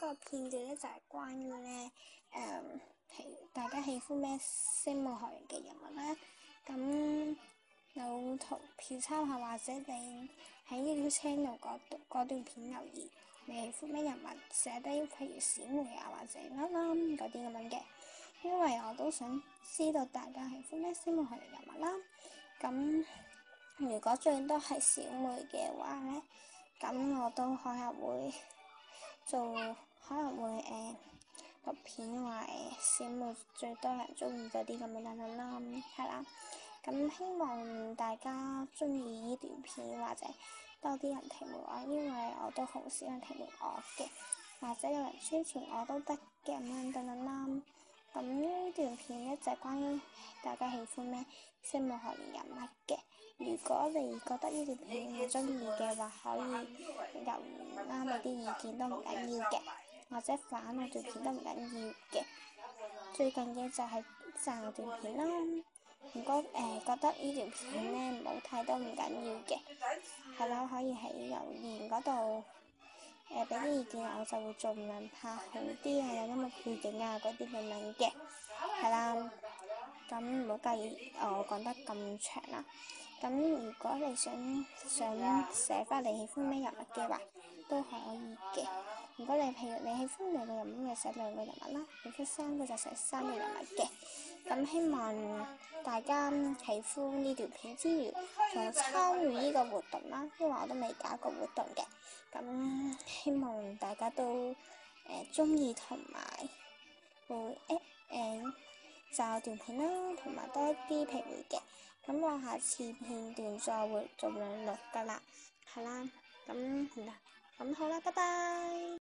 個片段咧就係關於咧大家喜歡咩聲夢學園嘅人物咧，咁有圖片參考，或者你喺呢條 channel 嗰段片留言，你喜歡咩人物，寫低譬如小梅啊或者嗰啲咁樣嘅，因為我都想知道大家喜歡咩聲夢學園人物啦。咁如果最多係小梅嘅話咧，咁我都可能會錄片話小梅最多人中意嗰啲咁嘅人物啦，係啦。咁希望大家中意呢段片，或者多啲人評論我，因為我都好少人評論我嘅，或者有人宣傳我都得嘅咁樣等等啦。咁呢段片咧就係關於大家喜歡咩聲夢學園人物嘅。如果你覺得呢段片唔中意嘅話，可以留言啦，你啲意見都唔緊要嘅，或者反我段片都唔緊要嘅。最緊要就係讚我段片啦。如果覺得呢條片咧唔好睇都唔緊要嘅，係啦，可以喺留言嗰度俾啲意見，我就會盡量拍好啲啊，有音樂背景啊嗰啲咁樣嘅，係啦。咁唔好介意我講得咁長啦。咁如果你想寫翻你喜歡咩人物嘅話，都可以嘅。如果你譬如你喜歡兩個人物，就寫兩個人物啦；喜歡三個就寫三個人物嘅。咁希望大家喜歡呢條片之餘，仲參與呢個活動啦，因為我都未搞過活動嘅。咁希望大家都中意同埋會就段片啦，同埋多啲評論嘅。咁我下次片段再會盡量錄㗎啦，係啦。咁好啦，拜拜。